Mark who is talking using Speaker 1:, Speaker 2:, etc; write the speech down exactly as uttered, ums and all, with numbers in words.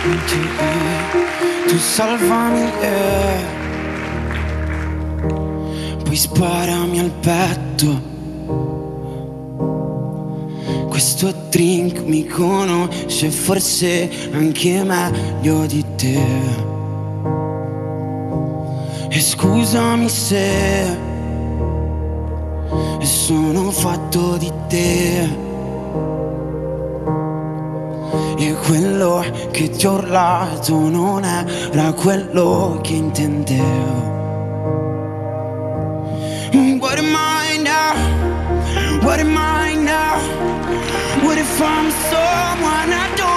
Speaker 1: Tu salvami e poi sparami al petto. Questo drink mi conosce forse anche meglio di te. E scusami se sono fatto di te. E quello che ti ho urlato non era quello che intendevo. What am I now? What am I now? What if I'm someone I don't